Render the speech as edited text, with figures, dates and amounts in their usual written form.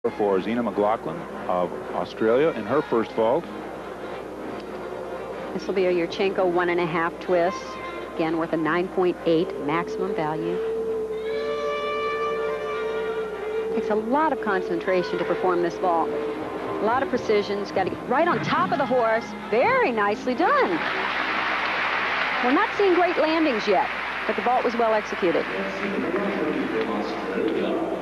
for Zeena Mclaughlin of Australia in her first vault. This will be a Yurchenko 1.5 twist, again worth a 9.8 maximum value. Takes a lot of concentration to perform this vault. A lot of precision. It's got to get right on top of the horse. Very nicely done. We're not seeing great landings yet, but the vault was well executed.